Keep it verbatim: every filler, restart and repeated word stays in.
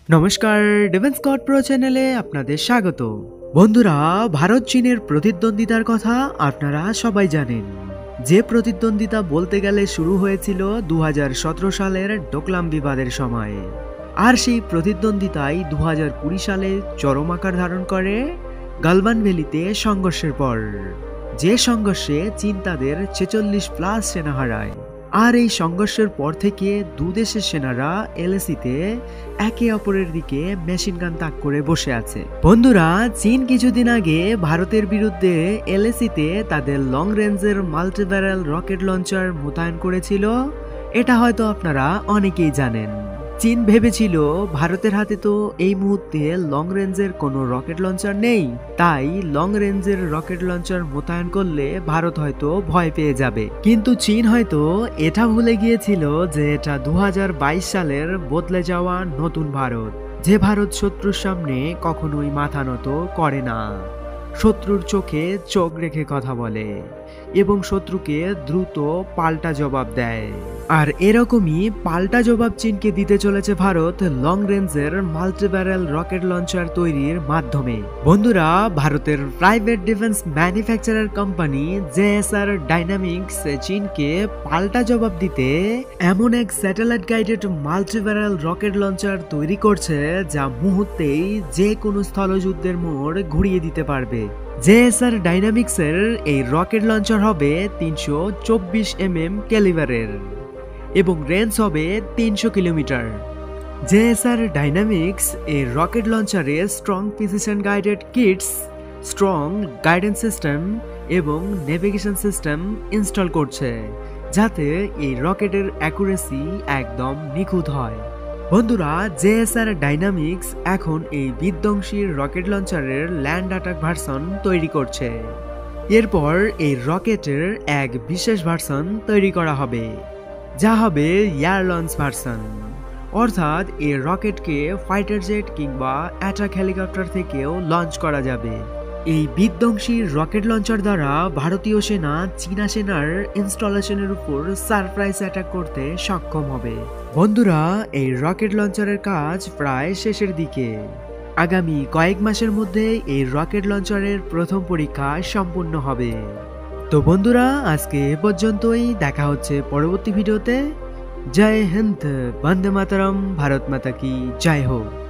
নমস্কার, defence god pro চ্যানেলে আপনাদের স্বাগত। বন্ধুরা, ভারত চীনের প্রতিদ্বন্দ্বিতার কথা আপনারা সবাই জানেন। যে প্রতিদ্বন্দ্বিতা বলতে গেলে শুরু হয়েছিল দু হাজার সতেরো সালের ডোকলাম বিবাদের সময়, আর সেই প্রতিদ্বন্দ্বিতায় দু হাজার কুড়ি সালে চরম আকার ধারণ করে গালওয়ান ভ্যালিতে সংঘর্ষের পর, যে সংঘর্ষে চীন তাদের ছেচল্লিশ প্লাস সেনা হারায়। আর এই সংঘর্ষের পর থেকে দু দেশের সেনারা এলএসিতে একে অপরের দিকে মেশিন গান তাক করে বসে আছে। বন্ধুরা, চীন কিছুদিন আগে ভারতের বিরুদ্ধে এলএসিতে তাদের লং রেঞ্জের মাল্টিব্যারেল রকেট লঞ্চার মোতায়েন করেছিল। এটা হয়তো আপনারা অনেকেই জানেন। চীন ভেবেছিল ভারতের হাতে তো এই মুহূর্তে লং রেঞ্জের কোনো রকেট লঞ্চার নেই, তাই লং রেঞ্জের রকেট লঞ্চার মোতায়েন করলে ভারত হয়তো ভয় পেয়ে যাবে। কিন্তু চীন হয়তো এটা ভুলে গিয়েছিল যে এটা দু হাজার বাইশ সালের বদলে যাওয়া নতুন ভারত, যে ভারত শত্রুর সামনে কখনোই মাথা নত করে না, শত্রুর চোখে চোখ রেখে কথা বলে এবং শত্রুকে দ্রুত পাল্টা জবাব দেয়। আর এরকমই পাল্টা জবাব চীনকে দিতে চলেছে ভারত লং রেঞ্জের মাল্টিব্যারেল রকেট লঞ্চার তৈরির মাধ্যমে। বন্ধুরা, ভারতের private defence manufacturer company JSR Dynamics চীনকে পাল্টা জবাব দিতে এমন এক satellite guided multibarrel rocket launcher তৈরি করছে যা মুহূর্তেই যে কোনো স্থলযুদ্ধের মোড় ঘুরিয়ে দিতে পারবে। জেএসআর ডাইনামিক্সের এই রকেট লঞ্চার হবে তিনশো চব্বিশ এমএম ক্যালিবারের এবং রেঞ্জ হবে তিনশো কিলোমিটার। জেএসআর ডাইনামিক্স এই রকেট লঞ্চারে strong precision guided kits, strong guidance system এবং নেভিগেশন সিস্টেম ইনস্টল করছে, যাতে এই রকেটের অ্যাকুরেসি একদম নিখুঁত হয়। বন্ধুরা, জেএসআর ডাইনামিক্স এখন এই বিধ্বংসী রকেট লঞ্চারের ল্যান্ড অ্যাটাক ভার্সন তৈরি করছে। এরপর এই রকেটের এক বিশেষ ভার্সন তৈরি করা হবে, যা হবে এয়ার লঞ্চ ভার্সন, অর্থাৎ এই রকেটকে ফাইটার জেট কিংবা অ্যাটাক হেলিকপ্টার থেকেও লঞ্চ করা যাবে। এই বিধ্বংসী রকেট লঞ্চার দ্বারা ভারতীয় সেনা চীনা সেনার ইনস্টলেশনের উপর সারপ্রাইজ অ্যাটাক করতে সক্ষম হবে। বন্ধুরা, এই রকেট লঞ্চারের কাজ প্রায় শেষের দিকে। আগামী কয়েক মাসের মধ্যে এই রকেট লঞ্চারের প্রথম পরীক্ষা সম্পূর্ণ হবে। তো বন্ধুরা, আজকে এ পর্যন্তই। দেখা হচ্ছে পরবর্তী ভিডিওতে। জয় হিন্দ, বন্দে মাতরম, ভারত মাতা কি জয় হোক।